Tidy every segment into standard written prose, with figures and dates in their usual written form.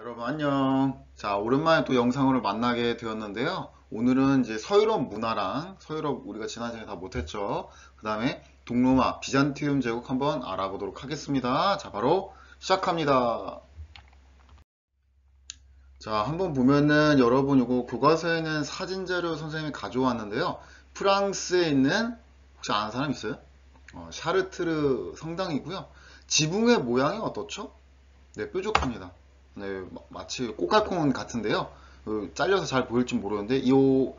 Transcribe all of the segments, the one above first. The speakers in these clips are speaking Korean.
여러분 안녕. 자, 오랜만에 또 영상으로 만나게 되었는데요. 오늘은 이제 서유럽 문화랑 서유럽 우리가 지난 시간에 다 못했죠. 그 다음에 동로마, 비잔티움 제국 한번 알아보도록 하겠습니다. 자, 바로 시작합니다. 자, 한번 보면은 여러분 이거 교과서에 있는 사진 자료 선생님이 가져왔는데요. 프랑스에 있는 혹시 아는 사람 있어요? 샤르트르 성당이고요. 지붕의 모양이 어떻죠? 네, 뾰족합니다. 네, 마치 꼬깔콘 같은데요. 잘려서 잘 보일지 모르는데 이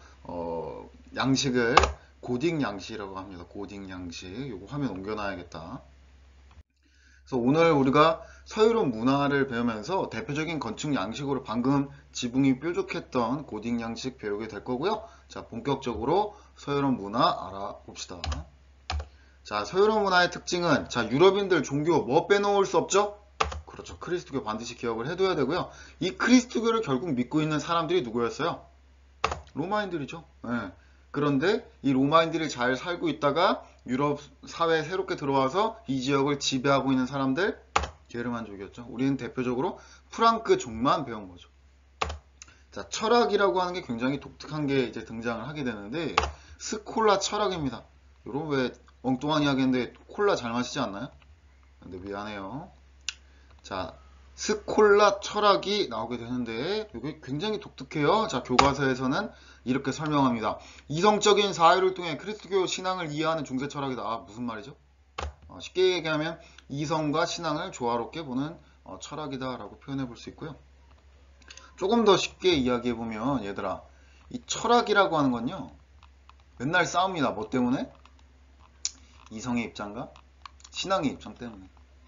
양식을 고딕 양식이라고 합니다. 고딕 양식. 이거 화면 옮겨놔야겠다. 그래서 오늘 우리가 서유럽 문화를 배우면서 대표적인 건축 양식으로 방금 지붕이 뾰족했던 고딕 양식 배우게 될 거고요. 자, 본격적으로 서유럽 문화 알아봅시다. 자, 서유럽 문화의 특징은 자, 유럽인들 종교 뭐 빼놓을 수 없죠? 그렇죠. 크리스토교 반드시 기억을 해둬야 되고요. 이 크리스토교를 결국 믿고 있는 사람들이 누구였어요? 로마인들이죠. 예. 그런데 이 로마인들이 잘 살고 있다가 유럽 사회에 새롭게 들어와서 이 지역을 지배하고 있는 사람들 게르만족이었죠. 우리는 대표적으로 프랑크족만 배운 거죠. 자, 철학이라고 하는 게 굉장히 독특한 게 이제 등장을 하게 되는데 스콜라 철학입니다. 요런 왜 엉뚱한 이야기인데 콜라 잘 마시지 않나요? 근데 미안해요. 자, 스콜라 철학이 나오게 되는데 이게 굉장히 독특해요. 자, 교과서에서는 이렇게 설명합니다. 이성적인 사유를 통해 그리스도교 신앙을 이해하는 중세 철학이다. 아, 무슨 말이죠? 쉽게 얘기하면 이성과 신앙을 조화롭게 보는 철학이다 라고 표현해 볼 수 있고요. 조금 더 쉽게 이야기해 보면 얘들아, 이 철학이라고 하는 건요, 맨날 싸웁니다. 뭐 때문에? 이성의 입장과 신앙의 입장 때문에.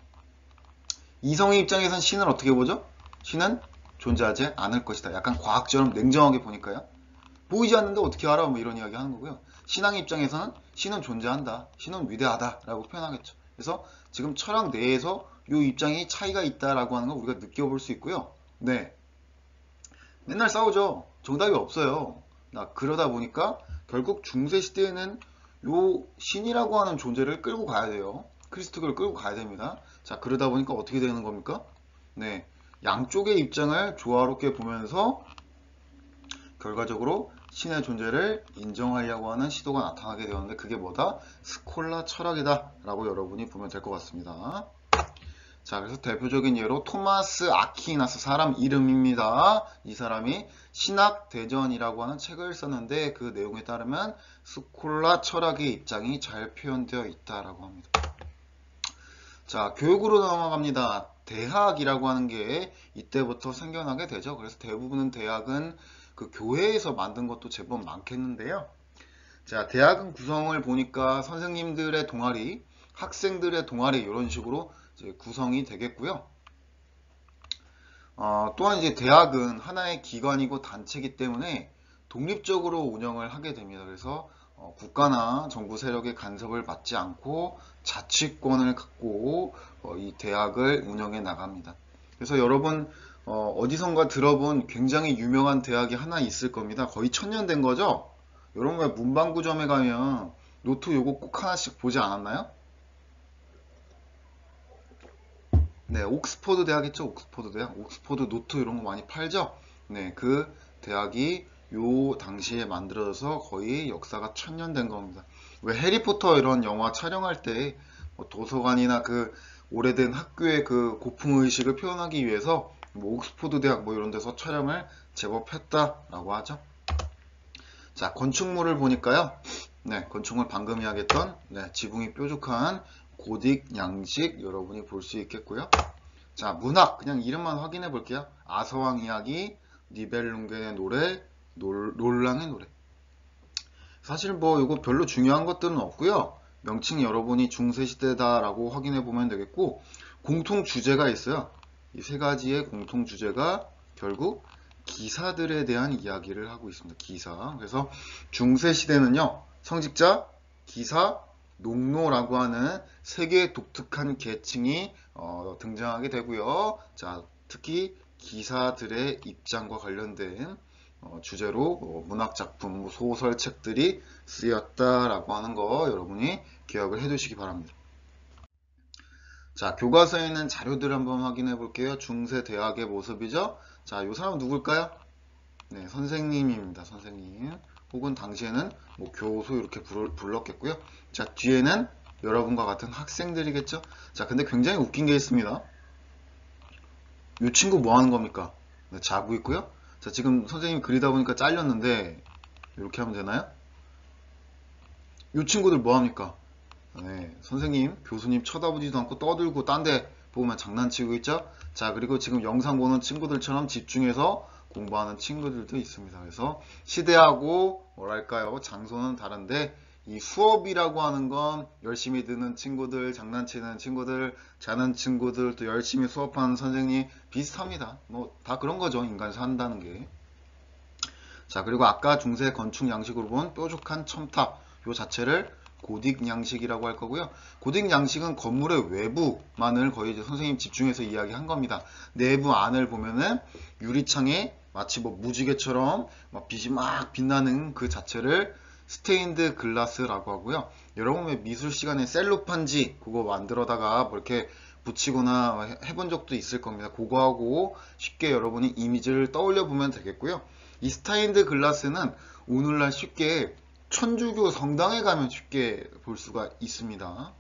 이성의 입장에선 신을 어떻게 보죠? 신은 존재하지 않을 것이다. 약간 과학처럼 냉정하게 보니까요. 보이지 않는데 어떻게 알아? 뭐 이런 이야기 하는 거고요. 신앙의 입장에서는 신은 존재한다. 신은 위대하다. 라고 표현하겠죠. 그래서 지금 철학 내에서 이 입장이 차이가 있다라고 하는 걸 우리가 느껴볼 수 있고요. 네. 맨날 싸우죠. 정답이 없어요. 그러다 보니까 결국 중세시대에는 요 신이라고 하는 존재를 끌고 가야 돼요. 크리스토교를 끌고 가야 됩니다. 자, 그러다 보니까 어떻게 되는 겁니까? 네. 양쪽의 입장을 조화롭게 보면서 결과적으로 신의 존재를 인정하려고 하는 시도가 나타나게 되었는데 그게 뭐다? 스콜라 철학이다 라고 여러분이 보면 될 것 같습니다. 자, 그래서 대표적인 예로 토마스 아퀴나스 사람 이름입니다. 이 사람이 신학대전이라고 하는 책을 썼는데 그 내용에 따르면 스콜라 철학의 입장이 잘 표현되어 있다라고 합니다. 자, 교육으로 넘어갑니다. 대학이라고 하는 게 이때부터 생겨나게 되죠. 그래서 대부분은 대학은 그 교회에서 만든 것도 제법 많겠는데요. 자, 대학은 구성을 보니까 선생님들의 동아리, 학생들의 동아리 이런 식으로 이제 구성이 되겠고요. 또한 이제 대학은 하나의 기관이고 단체이기 때문에 독립적으로 운영을 하게 됩니다. 그래서 국가나 정부 세력의 간섭을 받지 않고 자치권을 갖고 이 대학을 운영해 나갑니다. 그래서 여러분 어디선가 들어본 굉장히 유명한 대학이 하나 있을 겁니다. 거의 1000년 된 거죠? 여러분 왜 문방구점에 가면 노트 요거 꼭 하나씩 보지 않았나요? 네, 옥스퍼드 대학 있죠? 옥스퍼드 대학. 옥스퍼드 노트 이런 거 많이 팔죠? 네, 그 대학이 요 당시에 만들어져서 거의 역사가 1000년 된 겁니다. 왜 해리포터 이런 영화 촬영할 때 도서관이나 그 오래된 학교의 그 고풍의식을 표현하기 위해서 뭐 옥스퍼드 대학 뭐 이런 데서 촬영을 제법 했다라고 하죠. 자, 건축물을 보니까요. 네, 건축물 방금 이야기했던 지붕이 뾰족한 고딕 양식 여러분이 볼 수 있겠고요. 자, 문학 그냥 이름만 확인해 볼게요. 아서왕 이야기, 니벨룽겐의 노래, 롤랑의 노래. 사실 뭐 이거 별로 중요한 것들은 없고요. 명칭 여러분이 중세시대다라고 확인해 보면 되겠고 공통 주제가 있어요. 이 세 가지의 공통 주제가 결국 기사들에 대한 이야기를 하고 있습니다. 기사. 그래서 중세시대는요. 성직자, 기사, 농노라고 하는 세 개의 독특한 계층이 등장하게 되고요. 자, 특히 기사들의 입장과 관련된 주제로 문학작품, 소설책들이 쓰였다라고 하는 거 여러분이 기억을 해 두시기 바랍니다. 자, 교과서에 있는 자료들 한번 확인해 볼게요. 중세 대학의 모습이죠. 자, 이 사람은 누굴까요? 네, 선생님입니다. 선생님. 혹은 당시에는 뭐 교수 이렇게 불렀겠고요. 자, 뒤에는 여러분과 같은 학생들이겠죠. 자, 근데 굉장히 웃긴 게 있습니다. 이 친구 뭐 하는 겁니까? 네, 자고 있고요. 자, 지금 선생님이 그리다 보니까 잘렸는데 이렇게 하면 되나요? 이 친구들 뭐 합니까? 네, 선생님, 교수님 쳐다보지도 않고 떠들고 딴 데 보면 장난치고 있죠? 자, 그리고 지금 영상 보는 친구들처럼 집중해서 공부하는 친구들도 있습니다. 그래서 시대하고 뭐랄까요, 장소는 다른데 이 수업이라고 하는 건 열심히 듣는 친구들, 장난치는 친구들, 자는 친구들, 또 열심히 수업하는 선생님 비슷합니다. 뭐 다 그런 거죠. 인간 산다는 게. 자, 그리고 아까 중세 건축 양식으로 본 뾰족한 첨탑 요 자체를 고딕 양식이라고 할 거고요. 고딕 양식은 건물의 외부만을 거의 이제 선생님 집중해서 이야기한 겁니다. 내부 안을 보면은 유리창에 마치 뭐 무지개처럼 막 빛이 막 빛나는 그 자체를 스테인드 글라스라고 하고요. 여러분 미술 시간에 셀로판지 그거 만들어다가 뭐 이렇게 붙이거나 해본 적도 있을 겁니다. 그거하고 쉽게 여러분이 이미지를 떠올려 보면 되겠고요. 이 스테인드 글라스는 오늘날 쉽게 천주교 성당에 가면 쉽게 볼 수가 있습니다.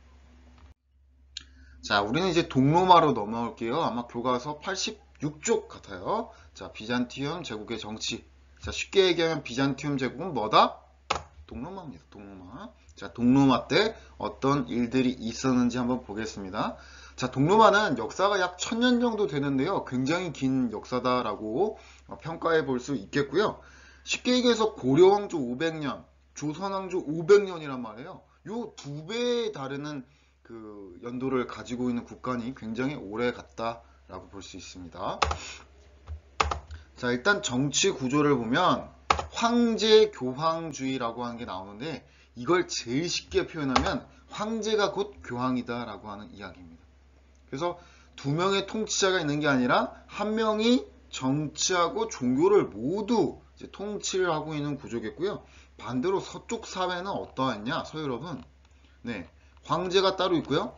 자, 우리는 이제 동로마로 넘어올게요. 아마 교과서 86쪽 같아요. 자, 비잔티움 제국의 정치. 자, 쉽게 얘기하면 비잔티움 제국은 뭐다? 동로마입니다. 동로마. 자, 동로마 때 어떤 일들이 있었는지 한번 보겠습니다. 자, 동로마는 역사가 약 1000년 정도 되는데요. 굉장히 긴 역사다라고 평가해 볼 수 있겠고요. 쉽게 얘기해서 고려왕조 500년, 조선왕조 500년이란 말이에요. 요 두 배에 다르는 그 연도를 가지고 있는 국간이 굉장히 오래 갔다라고 볼 수 있습니다. 자, 일단 정치 구조를 보면 황제 교황주의라고 하는 게 나오는데 이걸 제일 쉽게 표현하면 황제가 곧 교황이다라고 하는 이야기입니다. 그래서 두 명의 통치자가 있는 게 아니라 한 명이 정치하고 종교를 모두 이제 통치를 하고 있는 구조겠고요. 반대로 서쪽 사회는 어떠했냐? 서유럽은 네, 황제가 따로 있고요.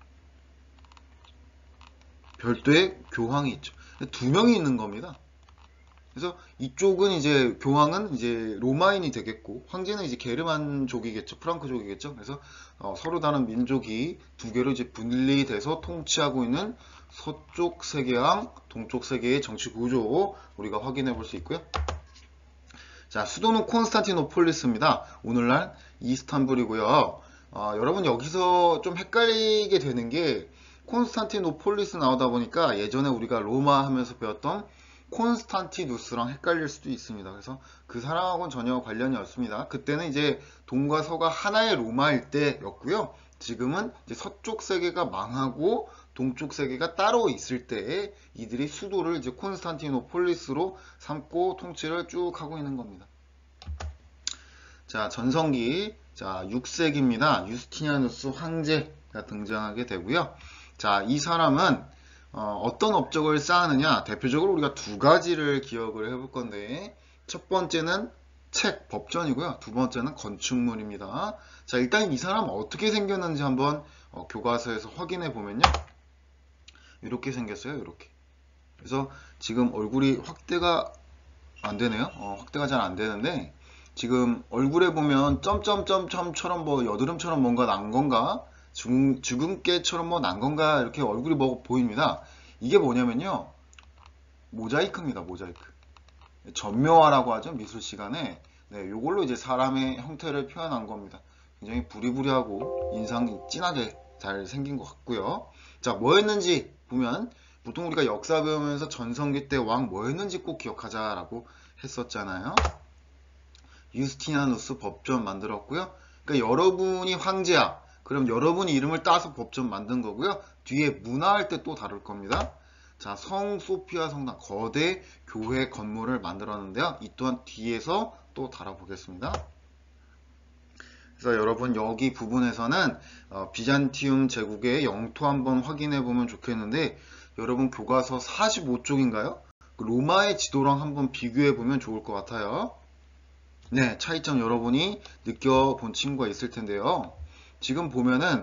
별도의 교황이 있죠. 두 명이 있는 겁니다. 그래서 이쪽은 이제 교황은 이제 로마인이 되겠고 황제는 이제 게르만족이겠죠. 프랑크족이겠죠. 그래서 서로 다른 민족이 두 개로 이제 분리돼서 통치하고 있는 서쪽 세계랑 동쪽 세계의 정치 구조 우리가 확인해 볼 수 있고요. 자, 수도는 콘스탄티노폴리스입니다. 오늘날 이스탄불이고요. 여러분 여기서 좀 헷갈리게 되는 게 콘스탄티노폴리스 나오다 보니까 예전에 우리가 로마 하면서 배웠던 콘스탄티누스랑 헷갈릴 수도 있습니다. 그래서 그 사람하고는 전혀 관련이 없습니다. 그때는 이제 동과 서가 하나의 로마일 때였고요. 지금은 이제 서쪽 세계가 망하고 동쪽 세계가 따로 있을 때 이들이 수도를 이제 콘스탄티노폴리스로 삼고 통치를 쭉 하고 있는 겁니다. 자, 전성기. 자, 6세기입니다. 유스티니아누스 황제가 등장하게 되고요. 자, 이 사람은 어떤 업적을 쌓았느냐? 대표적으로 우리가 두 가지를 기억을 해볼 건데 첫 번째는 책, 법전이고요. 두 번째는 건축물입니다. 자, 일단 이 사람 어떻게 생겼는지 한번 교과서에서 확인해 보면요. 이렇게 생겼어요. 이렇게. 그래서 지금 얼굴이 확대가 안 되네요. 확대가 잘 안 되는데 지금 얼굴에 보면 점점점점처럼 뭐 여드름처럼 뭔가 난 건가? 주근깨처럼 뭐 난 건가? 이렇게 얼굴이 뭐 보입니다. 이게 뭐냐면요. 모자이크입니다. 모자이크. 전묘화라고 하죠. 미술 시간에. 네, 요걸로 이제 사람의 형태를 표현한 겁니다. 굉장히 부리부리하고 인상이 진하게 잘 생긴 것 같고요. 자, 뭐 했는지 보면 보통 우리가 역사 배우면서 전성기 때 왕 뭐 했는지 꼭 기억하자라고 했었잖아요. 유스티니아누스 법전 만들었고요. 그러니까 여러분이 황제야. 그럼 여러분이 이름을 따서 법전 만든 거고요. 뒤에 문화할 때 또 다룰 겁니다. 자, 성 소피아 성당 거대 교회 건물을 만들었는데요. 이 또한 뒤에서 또 다뤄보겠습니다. 그래서 여러분 여기 부분에서는 비잔티움 제국의 영토 한번 확인해 보면 좋겠는데 여러분 교과서 45쪽인가요? 로마의 지도랑 한번 비교해 보면 좋을 것 같아요. 네, 차이점 여러분이 느껴본 친구가 있을 텐데요. 지금 보면은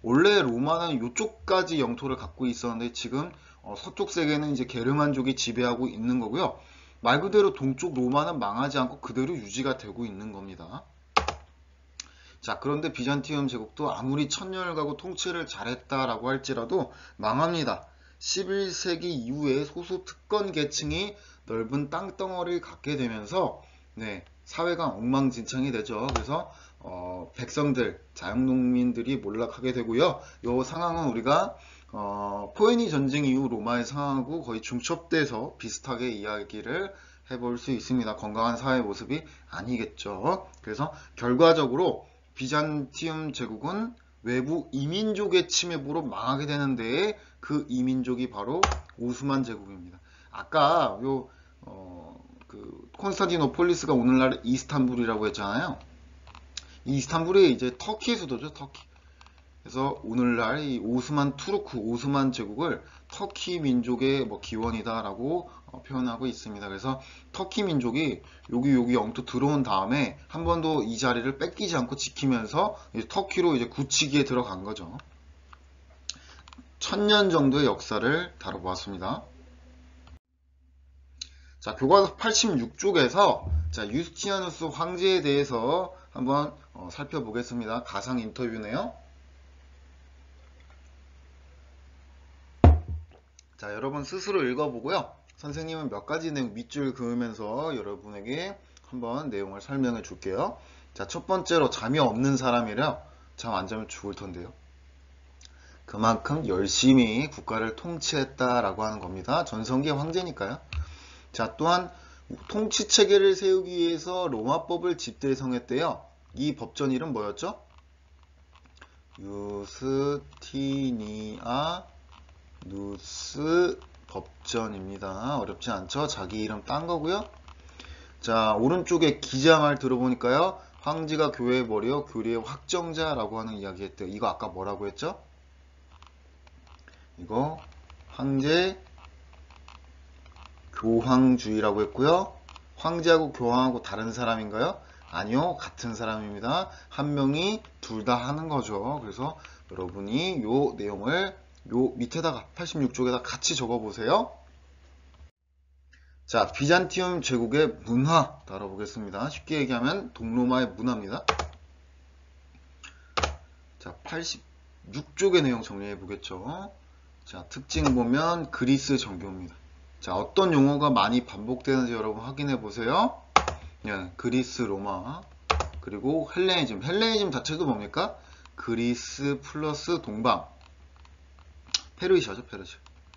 원래 로마는 이쪽까지 영토를 갖고 있었는데 지금 서쪽 세계는 이제 게르만족이 지배하고 있는 거고요. 말 그대로 동쪽 로마는 망하지 않고 그대로 유지가 되고 있는 겁니다. 자, 그런데 비잔티움 제국도 아무리 천년을 통치를 잘했다라고 할지라도 망합니다. 11세기 이후에 소수 특권 계층이 넓은 땅덩어리를 갖게 되면서 사회가 엉망진창이 되죠. 그래서 백성들, 자영농민들이 몰락하게 되고요. 이 상황은 우리가 포에니 전쟁 이후 로마의 상황하고 거의 중첩돼서 비슷하게 이야기를 해볼 수 있습니다. 건강한 사회 모습이 아니겠죠. 그래서 결과적으로 비잔티움 제국은 외부 이민족의 침입으로 망하게 되는데 그 이민족이 바로 오스만 제국입니다. 아까 그 콘스탄티노폴리스가 오늘날 이스탄불이라고 했잖아요. 이스탄불이 이제 터키의 수도죠, 터키. 그래서 오늘날 이 오스만 투르크, 오스만 제국을 터키 민족의 기원이다라고 표현하고 있습니다. 그래서 터키 민족이 여기 영토 들어온 다음에 한 번도 이 자리를 뺏기지 않고 지키면서 이제 터키로 이제 굳히기에 들어간 거죠. 1000년 정도의 역사를 다뤄보았습니다. 자, 교과서 86쪽에서 유스티니아누스 황제에 대해서 한번 살펴보겠습니다. 가상 인터뷰네요. 자, 여러분 스스로 읽어보고요. 선생님은 몇 가지 내용 밑줄 그으면서 여러분에게 한번 내용을 설명해 줄게요. 자, 첫 번째로 잠이 없는 사람이라 잠 안 자면 죽을 텐데요. 그만큼 열심히 국가를 통치했다라고 하는 겁니다. 전성기 황제니까요. 자, 또한 통치 체계를 세우기 위해서 로마법을 집대성했대요. 이 법전 이름 뭐였죠? 유스티니아누스 법전입니다. 어렵지 않죠? 자기 이름 딴 거고요. 자, 오른쪽에 기자말 들어보니까요. 황제가 교회에 버려 교리의 확정자라고 하는 이야기 했대요. 이거 아까 뭐라고 했죠? 이거 황제 교황주의라고 했고요. 황제하고 교황하고 다른 사람인가요? 아니요, 같은 사람입니다. 한 명이 둘 다 하는 거죠. 그래서 여러분이 요 내용을 요 밑에다가 86쪽에다 같이 적어 보세요. 자, 비잔티움 제국의 문화 다뤄보겠습니다. 쉽게 얘기하면 동로마의 문화입니다. 자, 86쪽의 내용 정리해 보겠죠. 자, 특징 보면 그리스 정교입니다. 자, 어떤 용어가 많이 반복되는지 여러분 확인해 보세요. 그리스, 로마, 그리고 헬레니즘. 헬레니즘 자체도 뭡니까? 그리스 플러스 동방. 페르시아죠, 페르시아.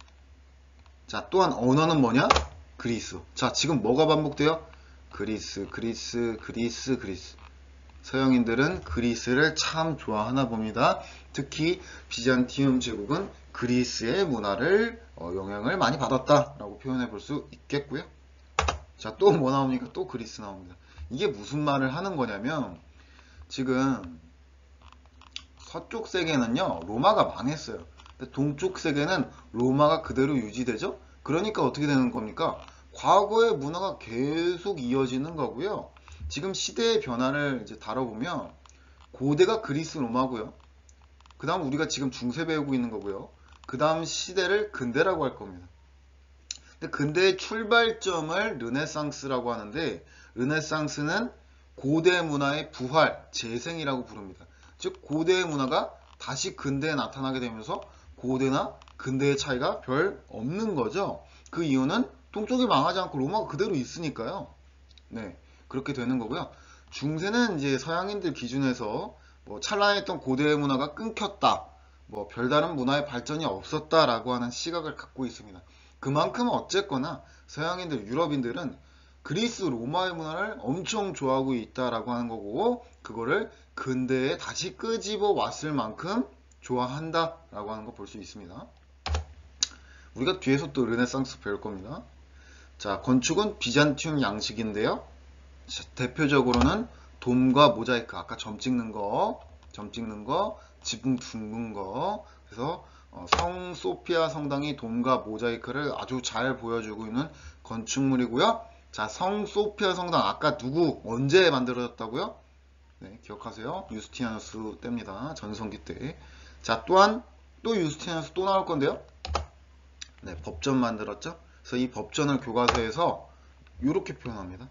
자, 또한 언어는 뭐냐? 그리스. 자, 지금 뭐가 반복돼요? 그리스, 그리스, 그리스, 그리스. 서양인들은 그리스를 참 좋아하나 봅니다. 특히 비잔티움 제국은 그리스의 문화를 영향을 많이 받았다라고 표현해 볼 수 있겠고요. 자, 또 뭐 나옵니까? 또 그리스 나옵니다. 이게 무슨 말을 하는 거냐면 지금 서쪽 세계는요, 로마가 망했어요. 근데 동쪽 세계는 로마가 그대로 유지되죠? 그러니까 어떻게 되는 겁니까? 과거의 문화가 계속 이어지는 거고요. 지금 시대의 변화를 이제 다뤄보면 고대가 그리스 로마고요. 그 다음 우리가 지금 중세 배우고 있는 거고요. 그 다음 시대를 근대라고 할 겁니다. 근데 근대의 출발점을 르네상스라고 하는데 르네상스는 고대 문화의 부활, 재생이라고 부릅니다. 즉 고대의 문화가 다시 근대에 나타나게 되면서 고대나 근대의 차이가 별 없는 거죠. 그 이유는 동쪽이 망하지 않고 로마가 그대로 있으니까요. 네, 그렇게 되는 거고요. 중세는 이제 서양인들 기준에서 찬란했던 고대의 문화가 끊겼다. 별다른 문화의 발전이 없었다라고 하는 시각을 갖고 있습니다. 그만큼 어쨌거나 서양인들, 유럽인들은 그리스, 로마의 문화를 엄청 좋아하고 있다라고 하는 거고 그거를 근대에 다시 끄집어 왔을 만큼 좋아한다라고 하는 거 볼 수 있습니다. 우리가 뒤에서 또 르네상스 배울 겁니다. 자, 건축은 비잔티움 양식인데요. 자, 대표적으로는 돔과 모자이크, 아까 점 찍는 거, 지붕 둥근 거. 그래서 성 소피아 성당이 돔과 모자이크를 아주 잘 보여주고 있는 건축물이고요. 자, 성 소피아 성당 아까 누구 언제 만들어졌다고요? 네, 기억하세요. 유스티니아누스 때입니다. 전성기 때. 자, 또한 또 유스티니아누스 또 나올 건데요. 네, 법전 만들었죠. 그래서 이 법전을 교과서에서 이렇게 표현합니다.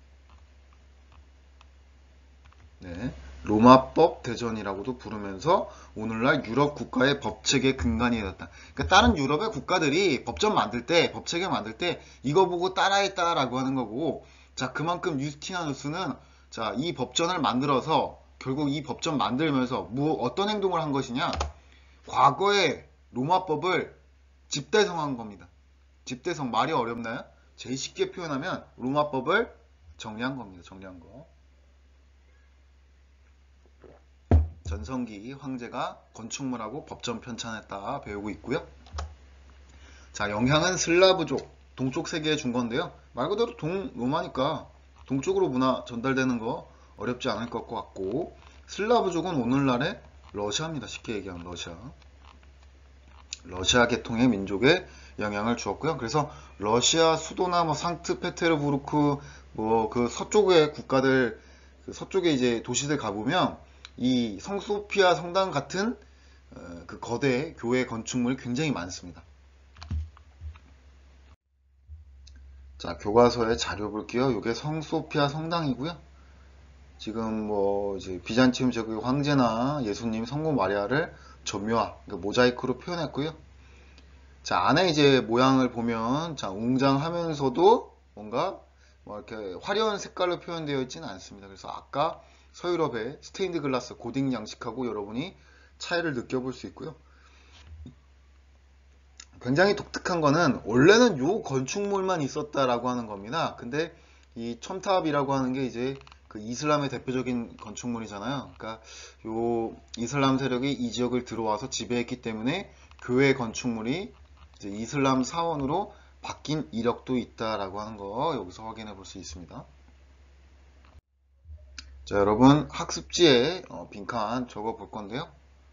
네, 로마법 대전이라고도 부르면서 오늘날 유럽 국가의 법체계 근간이 되었다. 그러니까 다른 유럽의 국가들이 법전 만들 때, 법체계 만들 때 이거 보고 따라했다라고 하는 거고, 자, 그만큼 유스티니아누스는 자, 이 법전을 만들어서 결국 이 법전 만들면서 어떤 행동을 한 것이냐? 과거의 로마법을 집대성한 겁니다. 집대성 말이 어렵나요? 제일 쉽게 표현하면 로마법을 정리한 겁니다. 정리한 거. 전성기 황제가 건축물하고 법전 편찬했다 배우고 있고요. 자, 영향은 슬라브족, 동쪽 세계에 준 건데요. 말 그대로 동로마니까 동쪽으로 문화 전달되는 거 어렵지 않을 것 같고, 슬라브족은 오늘날의 러시아입니다. 쉽게 얘기하면 러시아. 러시아 계통의 민족에 영향을 주었고요. 그래서 러시아 수도나 뭐 상트페테르부르크 뭐 그 서쪽의 국가들, 그 서쪽의 이제 도시들 가보면 이 성소피아 성당 같은 그 거대 교회 건축물이 굉장히 많습니다. 자, 교과서에 자료 볼게요. 이게 성소피아 성당이고요. 지금 뭐 이제 비잔티움 제국의 황제나 예수님 성모 마리아를 점유화, 그러니까 모자이크로 표현했고요. 자, 안에 이제 모양을 보면 자, 웅장하면서도 뭔가 뭐 이렇게 화려한 색깔로 표현되어 있지는 않습니다. 그래서 아까 서유럽의 스테인드 글라스 고딕 양식하고 여러분이 차이를 느껴볼 수 있고요. 굉장히 독특한 거는 원래는 요 건축물만 있었다라고 하는 겁니다. 근데 이 첨탑이라고 하는 게 이제 그 이슬람의 대표적인 건축물이잖아요. 그러니까 요 이슬람 세력이 이 지역을 들어와서 지배했기 때문에 교회 건축물이 이제 이슬람 사원으로 바뀐 이력도 있다라고 하는 거 여기서 확인해 볼 수 있습니다. 자, 여러분 학습지에 빈칸 적어 볼 건데요.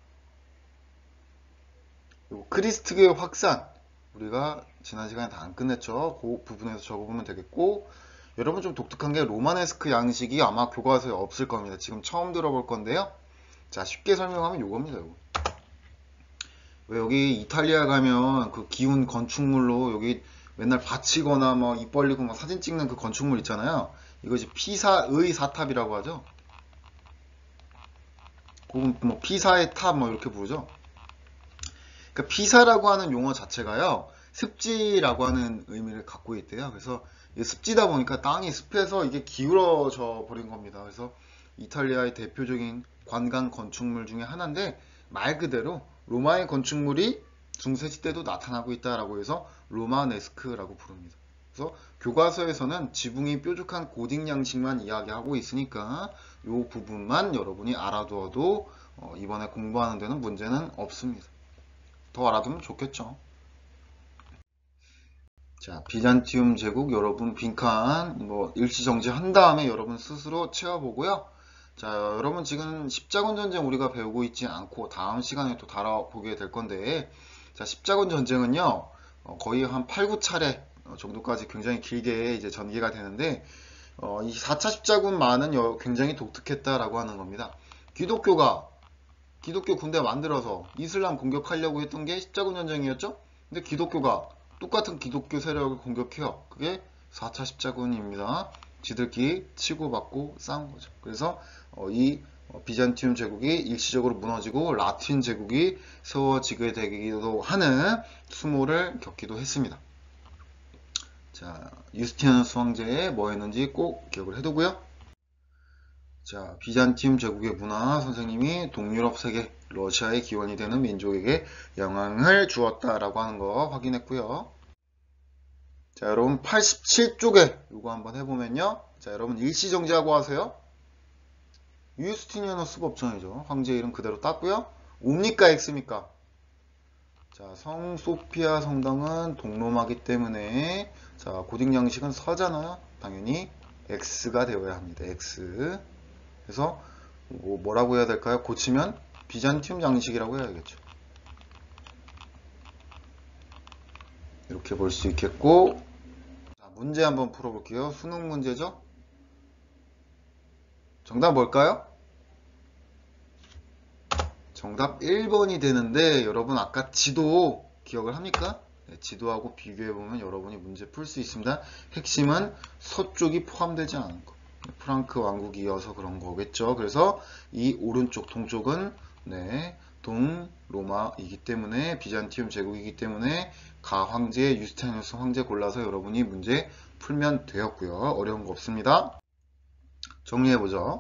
크리스트교의 확산, 우리가 지난 시간에 다 안 끝냈죠. 그 부분에서 적어보면 되겠고, 여러분 좀 독특한 게 로마네스크 양식이 아마 교과서에 없을 겁니다. 지금 처음 들어볼 건데요. 자, 쉽게 설명하면 요겁니다. 요거. 왜 여기 이탈리아 가면 그 기운 건축물로 여기 맨날 받치거나 뭐 입 벌리고 막 사진 찍는 그 건축물 있잖아요. 이거 이제 피사의 사탑이라고 하죠. 혹은 뭐 피사의 탑 뭐 이렇게 부르죠. 그러니까 피사라고 하는 용어 자체가요, 습지라고 하는 의미를 갖고 있대요. 그래서 습지다 보니까 땅이 습해서 이게 기울어져 버린 겁니다. 그래서 이탈리아의 대표적인 관광 건축물 중에 하나인데, 말 그대로 로마의 건축물이 중세시 때도 나타나고 있다라고 해서 로마네스크라고 부릅니다. 그래서 교과서에서는 지붕이 뾰족한 고딕 양식만 이야기하고 있으니까 이 부분만 여러분이 알아두어도 이번에 공부하는 데는 문제는 없습니다. 더 알아두면 좋겠죠. 자, 비잔티움 제국 여러분 빈칸 뭐 일시정지 한 다음에 여러분 스스로 채워보고요. 자, 여러분 지금 십자군 전쟁 우리가 배우고 있지 않고 다음 시간에 또 다뤄보게 될 건데, 자, 십자군 전쟁은요 거의 한 8, 9차례 정도까지 굉장히 길게 이제 전개가 되는데, 이 4차 십자군만은 굉장히 독특했다라고 하는 겁니다. 기독교 군대 만들어서 이슬람 공격하려고 했던 게 십자군 전쟁이었죠. 근데 기독교가 똑같은 기독교 세력을 공격해요. 그게 4차 십자군입니다. 지들끼리 치고받고 싸운 거죠. 그래서 이 비잔티움 제국이 일시적으로 무너지고 라틴 제국이 세워지게 되기도 하는 수모를 겪기도 했습니다. 자, 유스티니아누스 황제에 뭐 했는지 꼭 기억을 해두고요. 자, 비잔티움 제국의 문화 선생님이 동유럽 세계, 러시아의 기원이 되는 민족에게 영향을 주었다라고 하는 거 확인했고요. 자, 여러분 87쪽에 이거 한번 해보면요. 자, 여러분 일시정지하고 하세요. 유스티니아누스 법전이죠. 황제 이름 그대로 땄고요. O입니까 X입니까? 자, 성소피아 성당은 동로마기 때문에 자, 고딕 양식은 서잖아요. 당연히 X가 되어야 합니다. X. 그래서 뭐라고 해야 될까요? 고치면 비잔티움 양식이라고 해야겠죠. 이렇게 볼 수 있겠고, 자, 문제 한번 풀어볼게요. 수능 문제죠? 정답 뭘까요? 정답 1번이 되는데 여러분 아까 지도 기억을 합니까? 네, 지도하고 비교해보면 여러분이 문제 풀 수 있습니다. 핵심은 서쪽이 포함되지 않은 거. 프랑크 왕국이어서 그런 거겠죠. 그래서 이 오른쪽 동쪽은 네, 동로마이기 때문에 비잔티움 제국이기 때문에 가 황제, 유스타니누스 황제 골라서 여러분이 문제 풀면 되었고요. 어려운 거 없습니다. 정리해보죠.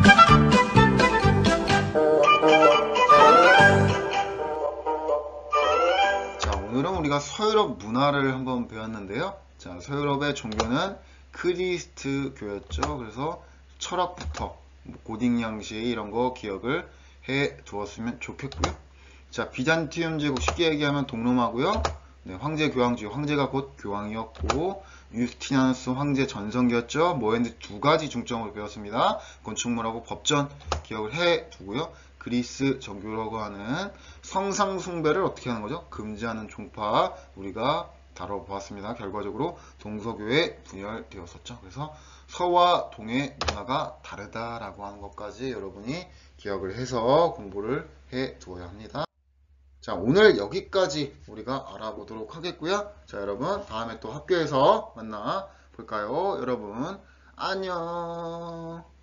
자, 오늘은 우리가 서유럽 문화를 한번 배웠는데요. 자, 서유럽의 종교는 크리스트교였죠. 그래서 철학부터 고딩 양식 이런 거 기억을 해 두었으면 좋겠고요. 자, 비잔티움 제국 쉽게 얘기하면 동로마고요. 네, 황제 교황주의, 황제가 곧 교황이었고 유스티니아누스 황제 전성기였죠. 뭐였는지 두 가지 중점으로 배웠습니다. 건축물하고 법전 기억을 해 두고요. 그리스 정교라고 하는 성상 숭배를 어떻게 하는 거죠? 금지하는 종파 우리가 다뤄보았습니다. 결과적으로 동서교에 분열되었었죠. 그래서 서와 동의 문화가 다르다라고 하는 것까지 여러분이 기억을 해서 공부를 해 두어야 합니다. 자, 오늘 여기까지 우리가 알아보도록 하겠고요. 자, 여러분 다음에 또 학교에서 만나 볼까요? 여러분 안녕.